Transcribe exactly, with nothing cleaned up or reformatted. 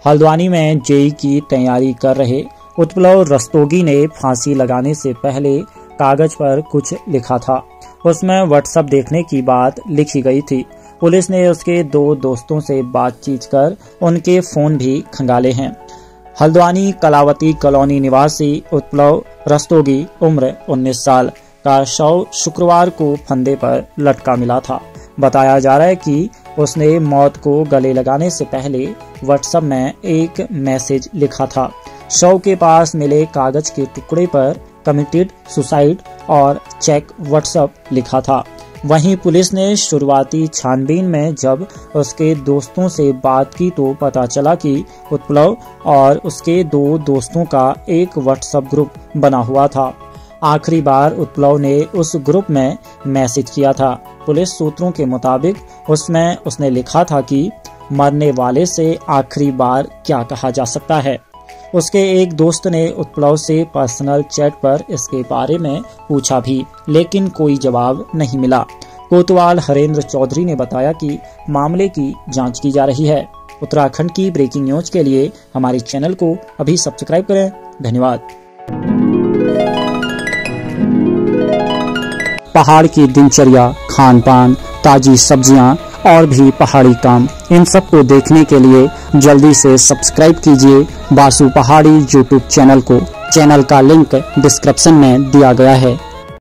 हल्द्वानी में जेई की तैयारी कर रहे उत्पल रस्तोगी ने फांसी लगाने से पहले कागज पर कुछ लिखा था। उसमें व्हाट्सएप देखने की बात लिखी गई थी। पुलिस ने उसके दो दोस्तों से बातचीत कर उनके फोन भी खंगाले हैं। हल्द्वानी कलावती कॉलोनी निवासी उत्पल रस्तोगी उम्र उन्नीस साल का शव शुक्रवार को फंदे पर लटका मिला था। बताया जा रहा है कि उसने मौत को गले लगाने से पहले व्हाट्सएप में एक मैसेज लिखा था। शव के पास मिले कागज के टुकड़े पर कमिटेड सुसाइड और चेक व्हाट्सएप लिखा था। वहीं पुलिस ने शुरुआती छानबीन में जब उसके दोस्तों से बात की तो पता चला कि उत्पल और उसके दो दोस्तों का एक व्हाट्सएप ग्रुप बना हुआ था। आखिरी बार उत्पल ने उस ग्रुप में मैसेज किया था। पुलिस सूत्रों के मुताबिक उसमें उसने लिखा था कि मरने वाले से आखिरी बार क्या कहा जा सकता है। उसके एक दोस्त ने उत्पल से पर्सनल चैट पर इसके बारे में पूछा भी, लेकिन कोई जवाब नहीं मिला। कोतवाल हरेंद्र चौधरी ने बताया कि मामले की जांच की जा रही है। उत्तराखंड की ब्रेकिंग न्यूज के लिए हमारे चैनल को अभी सब्सक्राइब करें। धन्यवाद। पहाड़ की दिनचर्या, खान पान, ताजी सब्जियां और भी पहाड़ी काम, इन सब को देखने के लिए जल्दी से सब्सक्राइब कीजिए बासु पहाड़ी यूट्यूब चैनल को। चैनल का लिंक डिस्क्रिप्शन में दिया गया है।